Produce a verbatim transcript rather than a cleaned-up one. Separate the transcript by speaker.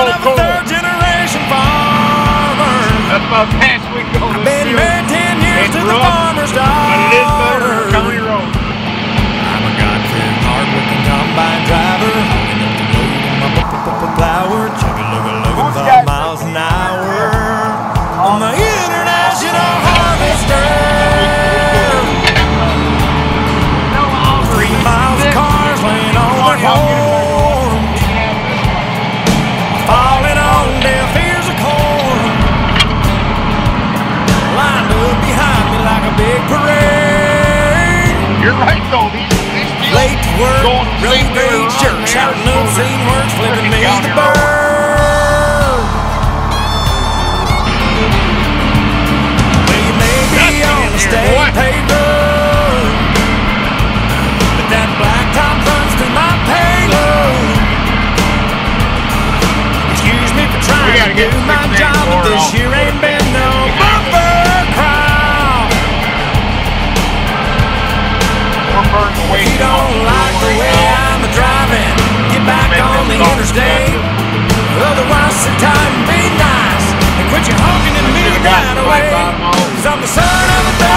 Speaker 1: of a third generation farmer.
Speaker 2: That's about past we go.
Speaker 1: I've been married ten years to the farmer's daughter.
Speaker 2: But it is better than county road.
Speaker 1: I'm a God-fearing, hard-working combine driver, hauling up the road in my flower, chugging, looking, looking five miles an hour on the International Harvester. Three miles of cars laying on their horns, falling on deaf ears of corn, lined up behind me like a big parade.
Speaker 2: You're right though, these, these
Speaker 1: late to work, road rage jerk, shouting obscene words, flipping me the bird. Well, you may be on the state paved road, but that blacktop runs through my payload. Excuse me for trying to do my job, but this year ain't been no bumper crowd. If you don't like the way I'm driving, get back on the interstate. Otherwise, sit tight and be nice, and quit your honking at me right away. 'Cause I'm the son of a